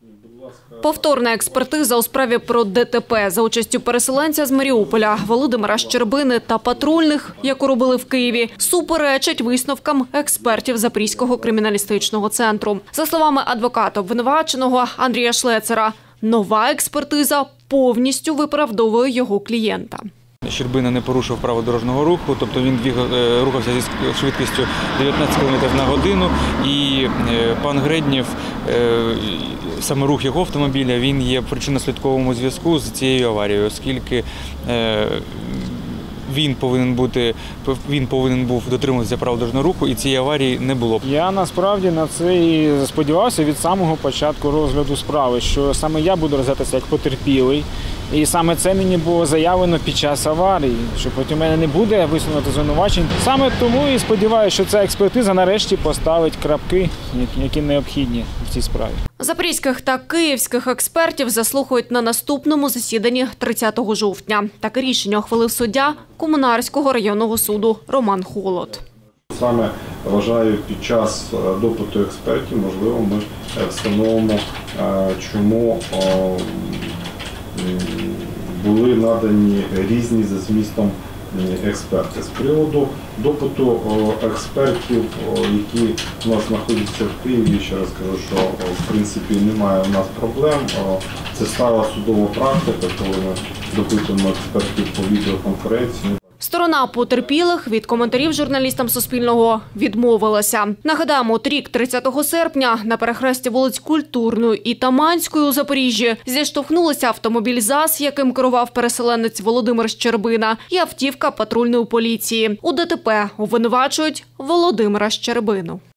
Повторна експертиза у справі про ДТП за участю переселенця з Маріуполя Володимира Щербини та патрульних, яку робили в Києві, суперечить висновкам експертів Запорізького криміналістичного центру. За словами адвоката обвинуваченого Андрія Шлецера, нова експертиза повністю виправдовує його клієнта. Щербина не порушив правил дорожнього руху, тобто він рухався зі швидкістю 19 км на годину, і пан Греднєв, саме рух його автомобіля, він є в причинно-наслідковому зв'язку з цією аварією, оскільки він повинен був дотримуватися правил дорожнього руху, і цієї аварії не було. Я насправді на це і сподівався від самого початку розгляду справи, що саме я буду розглядатися як потерпілий. І саме це мені було заявлено під час аварії, що потім мене не буде висунути звинувачень. Саме тому і сподіваюся, що ця експертиза нарешті поставить крапки, які необхідні в цій справі. Запорізьких та київських експертів заслухають на наступному засіданні 30 жовтня. Таке рішення ухвалив суддя Комунарського районного суду Роман Холод. Саме, вважаю, під час допиту експертів, можливо, ми встановимо, чому були надані різні за змістом експерти. З приводу допиту експертів, які у нас знаходяться в Києві, ще раз кажу, що в принципі немає у нас проблем. Це стала судова практика, коли ми допитуємо експертів по відеоконференції. Сторона потерпілих від коментарів журналістам Суспільного відмовилася. Нагадаємо, торік 30 серпня на перехресті вулиць Культурної і Таманської у Запоріжжі зіштовхнулися автомобіль ЗАЗ, яким керував переселенець Володимир Щербина, і автівка патрульної поліції. У ДТП обвинувачують Володимира Щербину.